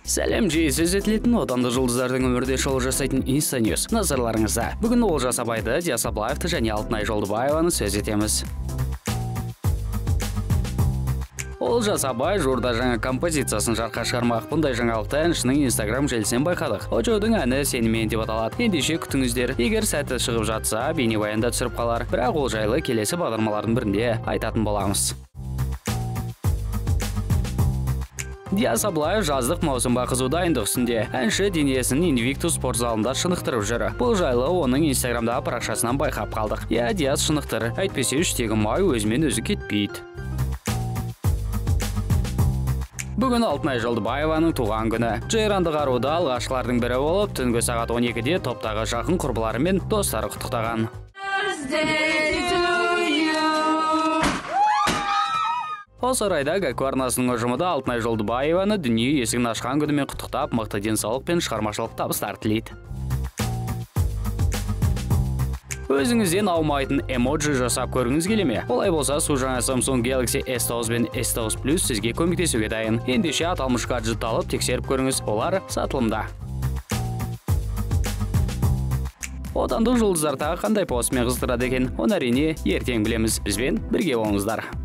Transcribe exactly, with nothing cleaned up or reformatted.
Сәлем, жиі сөз етілетін отандық жұлдыздардың өмірде шоу жасайтын Инстаньюз. Назарларыңызда. Бүгін Олжас Абайды, Диас Аблаевты және Алтынай Жолдыбаеваны сөз етеміз. Олжас Абай жуырда жаңа композициясын жарыққа шығармақ. Бұндай жаңалықты әншінің Инстаграм желісінен байқадық. Очоудың әні сенімен деп аталады. Ендеше күтіңіздер. Егер сәті шығып жатса, бейнебаянда түсіріп қалар. Бірақ ол жайлы келесі бағдарламалардың бірінде айтатын боламыз. Диас Аблаев жаздық маусымға қызу дайындық үстінде. Әнші денесін Invictus спорт залында шынықтырып жүр. Бұл жайлы оның Инстаграмдағы парақшасынан байқап қалдық. Я, Диас шынықтыр. Әйтпесе іштегі май өзімен өзі кетпейді. Бүгін Алтынай Жолдыбаеваның туған күні. Жайранды қаруда алғашқылардың бірі болып, түнгі сағат он екіде топтағы жақын құрбылары мен достары құттықтаған. Осы орайда Гәку арнасының ұжымы Алтынай Жолдыбаеваны дүние есігін ашқан күнімен құттықтап, мықты денсаулық пен шығармашылық табыстар тілейді. Өзіңізден аумайтын эмоджи жасап көргіңіз келе ме? Олай болса, су жаңа Samsung Galaxy эс тоғыз бен эс тоғыз плюс сізге көмектесуге дайын. Ендеше аталмыш гаджетті алып тексеріп көріңіз, олар сатылымда. Отандық жұлдыздар тағы қандай постымен қызықтырады екен? Оны әрине ертең білеміз. Бізбен бірге болыңыздар.